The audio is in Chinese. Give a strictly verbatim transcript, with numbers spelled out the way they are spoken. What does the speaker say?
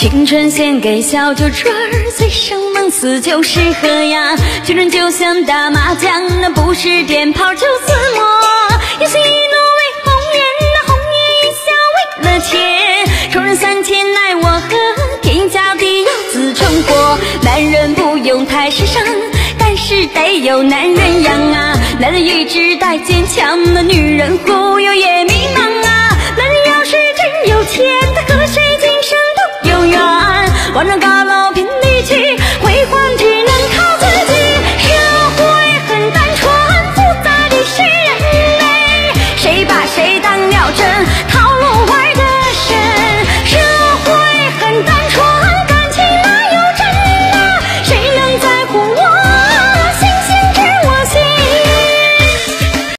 青春献给小酒dri儿，醉生梦死就适合呀。青春就像打麻将，那不是点炮就自摸。也许一怒为红颜，那红颜一笑为了钱。仇人三千奈我何，天下地要自重活。男人不用太时尚，但是得有男人样啊。男人意志带坚强，那女人忽悠也迷茫啊。男人要是真有钱，他和谁今生都有缘。往上高楼拼力气，辉煌只能靠自己。社会很单纯，复杂的是人类，谁把谁当鸟针？